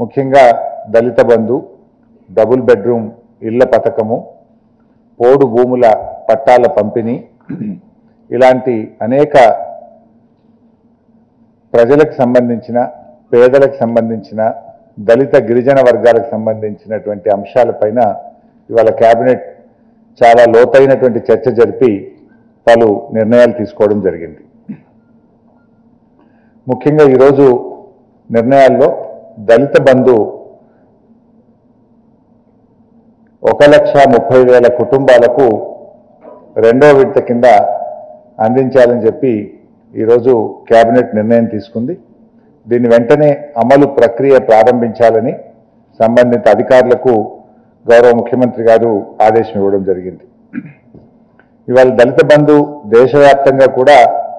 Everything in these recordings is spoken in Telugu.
ముఖ్యంగా దళిత బంధు, డబుల్ బెడ్రూమ్ ఇళ్ల పథకము, పోడు భూముల పట్టాల పంపిణీ, ఇలాంటి అనేక ప్రజలకు సంబంధించిన, పేదలకు సంబంధించిన, దళిత గిరిజన వర్గాలకు సంబంధించినటువంటి అంశాలపైన ఇవాళ కేబినెట్ చాలా లోతైనటువంటి చర్చ జరిపి పలు నిర్ణయాలు తీసుకోవడం జరిగింది. ముఖ్యంగా ఈరోజు నిర్ణయాల్లో దళిత బంధు 1,30,000 కుటుంబాలకు రెండో విడత కింద అందించాలని చెప్పి ఈరోజు కేబినెట్ నిర్ణయం తీసుకుంది. దీన్ని వెంటనే అమలు ప్రక్రియ ప్రారంభించాలని సంబంధిత అధికారులకు గౌరవ ముఖ్యమంత్రి గారు ఆదేశం ఇవ్వడం జరిగింది. ఇవాళ దళిత బంధు దేశవ్యాప్తంగా కూడా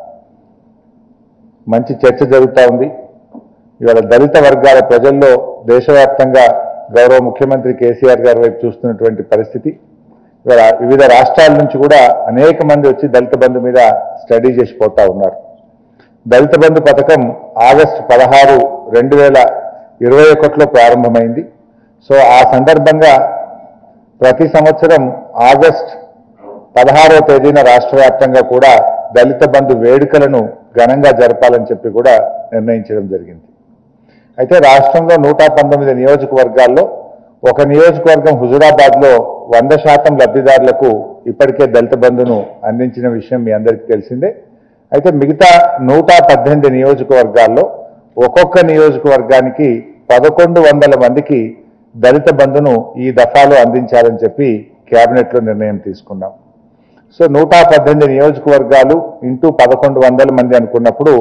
మంచి చర్చ జరుగుతూ ఉంది. ఇవాళ దళిత వర్గాల ప్రజల్లో దేశవ్యాప్తంగా గౌరవ ముఖ్యమంత్రి కేసీఆర్ గారి వైపు చూస్తున్నటువంటి పరిస్థితి. ఇవాళ వివిధ రాష్ట్రాల నుంచి కూడా అనేక మంది వచ్చి దళిత బంధు మీద స్టడీ చేసిపోతా ఉన్నారు. దళిత బంధు పథకం ఆగస్టు 16, 2021లో ప్రారంభమైంది. సో ఆ సందర్భంగా ప్రతి సంవత్సరం ఆగస్టు 16వ తేదీన రాష్ట్ర వ్యాప్తంగా కూడా దళిత బంధు వేడుకలను ఘనంగా జరపాలని చెప్పి కూడా నిర్ణయించడం జరిగింది. అయితే రాష్ట్రంలో 119 నియోజకవర్గాల్లో ఒక నియోజకవర్గం హుజురాబాద్లో 100% లబ్ధిదారులకు ఇప్పటికే దళిత బంధును అందించిన విషయం మీ అందరికీ తెలిసిందే. అయితే మిగతా 118 నియోజకవర్గాల్లో ఒక్కొక్క నియోజకవర్గానికి 1,100 మందికి దళిత బంధును ఈ దఫాలో అందించాలని చెప్పి కేబినెట్లో నిర్ణయం తీసుకున్నాం. సో 118 నియోజకవర్గాలు ఇంటూ 1,100 మంది అనుకున్నప్పుడు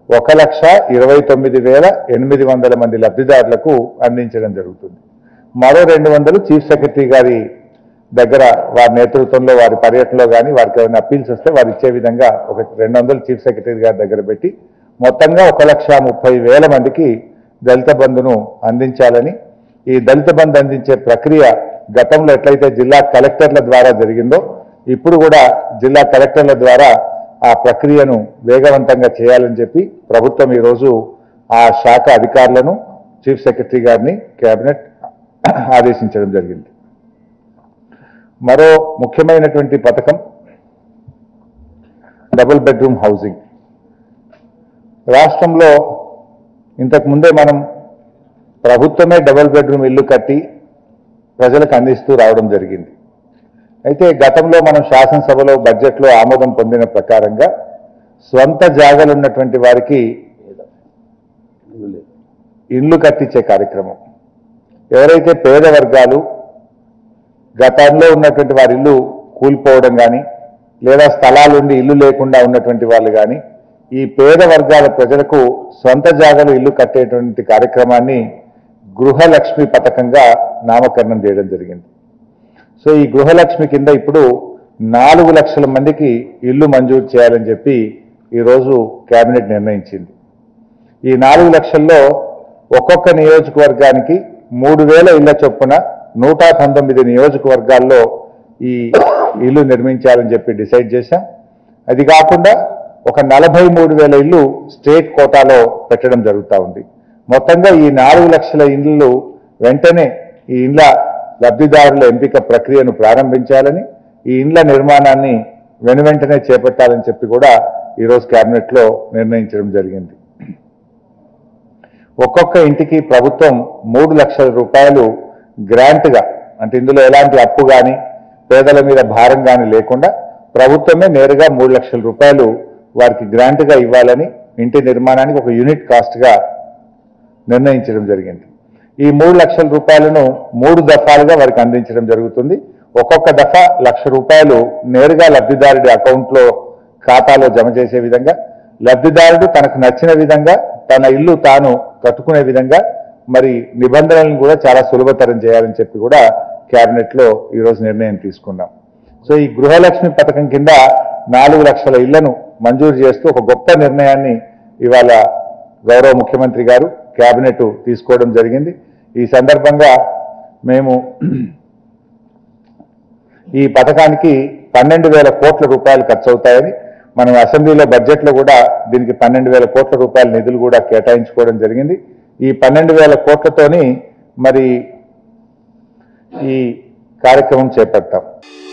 1,29,800 మంది లబ్ధిదారులకు అందించడం జరుగుతుంది. మరో 200 చీఫ్ సెక్రటరీ గారి దగ్గర వారి నేతృత్వంలో వారి పర్యటనలో కానీ వారికి ఏమైనా అప్పీల్స్ వస్తే వారు ఇచ్చే విధంగా ఒక 200 చీఫ్ సెక్రటరీ గారి దగ్గర పెట్టి మొత్తంగా 1,30,000 మందికి దళిత బంధును అందించాలని, ఈ దళిత బంధు అందించే ప్రక్రియ గతంలో ఎట్లయితే జిల్లా కలెక్టర్ల ద్వారా జరిగిందో ఇప్పుడు కూడా జిల్లా కలెక్టర్ల ద్వారా ఆ ప్రక్రియను వేగవంతంగా చేయాలని చెప్పి ప్రభుత్వం ఈరోజు ఆ శాఖ అధికారులను, చీఫ్ సెక్రటరీ గారిని కేబినెట్ ఆదేశించడం జరిగింది. మరో ముఖ్యమైనటువంటి పథకం డబుల్ బెడ్రూమ్ హౌసింగ్. రాష్ట్రంలో ఇంతకు ముందే మనం ప్రభుత్వమే డబుల్ బెడ్రూమ్ ఇల్లు కట్టి ప్రజలకు అందిస్తూ రావడం జరిగింది. అయితే గతంలో మనం శాసనసభలో బడ్జెట్లో ఆమోదం పొందిన ప్రకారంగా స్వంత జాగాలు ఉన్నటువంటి వారికి ఇల్లు కట్టించే కార్యక్రమం, ఎవరైతే పేద వర్గాలు గతంలో ఉన్నటువంటి వారి ఇల్లు కూలిపోవడం కానీ లేదా స్థలాలుండి ఇల్లు లేకుండా ఉన్నటువంటి వాళ్ళు కానీ ఈ పేద వర్గాల ప్రజలకు స్వంత జాగాలు ఇల్లు కట్టేటువంటి కార్యక్రమాన్ని గృహలక్ష్మి పథకంగా నామకరణం చేయడం జరిగింది. సో ఈ గృహలక్ష్మి కింద ఇప్పుడు 4 లక్షల మందికి ఇల్లు మంజూరు చేయాలని చెప్పి ఈరోజు కేబినెట్ నిర్ణయించింది. ఈ 4 లక్షల్లో ఒక్కొక్క నియోజకవర్గానికి 3,000 ఇళ్ల చొప్పున 119 నియోజకవర్గాల్లో ఈ ఇల్లు నిర్మించాలని చెప్పి డిసైడ్ చేశాం. అది కాకుండా ఒక 43,000 ఇల్లు స్టేట్ కోటాలో పెట్టడం జరుగుతూ ఉంది. మొత్తంగా ఈ 4 లక్షల ఇళ్ళు వెంటనే ఈ ఇండ్ల లబ్ధిదారుల ఎంపిక ప్రక్రియను ప్రారంభించాలని, ఈ ఇండ్ల నిర్మాణాన్ని వెనువెంటనే చేపట్టాలని చెప్పి కూడా ఈరోజు కేబినెట్లో నిర్ణయించడం జరిగింది. ఒక్కొక్క ఇంటికి ప్రభుత్వం 3 లక్షల రూపాయలు గ్రాంట్గా, అంటే ఇందులో ఎలాంటి అప్పు కానీ పేదల మీద భారం కానీ లేకుండా ప్రభుత్వమే నేరుగా 3 లక్షల రూపాయలు వారికి గ్రాంట్గా ఇవ్వాలని ఇంటి నిర్మాణానికి ఒక యూనిట్ కాస్ట్గా నిర్ణయించడం జరిగింది. ఈ 3 లక్షల రూపాయలను 3 దఫాలుగా వారికి అందించడం జరుగుతుంది. ఒక్కొక్క దఫా 1,00,000 రూపాయలు నేరుగా లబ్ధిదారుడి అకౌంట్లో ఖాతాలో జమ చేసే విధంగా, లబ్ధిదారుడు తనకు నచ్చిన విధంగా తన ఇల్లు తాను కట్టుకునే విధంగా మరి నిబంధనలను కూడా చాలా సులభతరం చేయాలని చెప్పి కూడా కేబినెట్లో ఈరోజు నిర్ణయం తీసుకున్నాం. సో ఈ గృహలక్ష్మి పథకం కింద 4 లక్షల ఇళ్లను మంజూరు చేస్తూ ఒక గొప్ప నిర్ణయాన్ని ఇవాళ గౌరవ ముఖ్యమంత్రి గారు కేబినెట్ తీసుకోవడం జరిగింది. ఈ సందర్భంగా మేము ఈ పథకానికి 12,000 కోట్ల రూపాయలు ఖర్చు అవుతాయని మనం అసెంబ్లీలో బడ్జెట్లో కూడా దీనికి 12,000 కోట్ల రూపాయల నిధులు కూడా కేటాయించుకోవడం జరిగింది. ఈ 12,000 కోట్లతోని మరి ఈ కార్యక్రమం చేపట్టాం.